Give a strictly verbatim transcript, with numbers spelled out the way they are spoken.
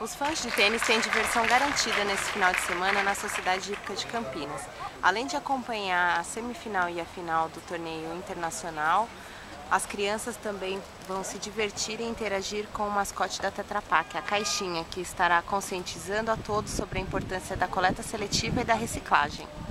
Os fãs de tênis têm diversão garantida nesse final de semana na Sociedade Hípica de Campinas. Além de acompanhar a semifinal e a final do torneio internacional, as crianças também vão se divertir e interagir com o mascote da Tetra Pak, a Caixinha, que estará conscientizando a todos sobre a importância da coleta seletiva e da reciclagem.